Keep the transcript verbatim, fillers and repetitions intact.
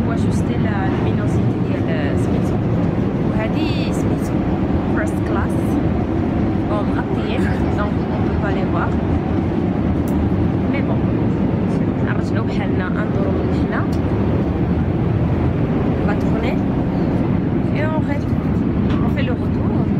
هو جوست المينوزيتي ديال سميتو، وهادي سميتو فيرست كلاس او مغطيين دونك اون بو با لي فوار. مي بون نرجعو بحالنا ندورو من هنا لا تورني et on reste on fait le retour.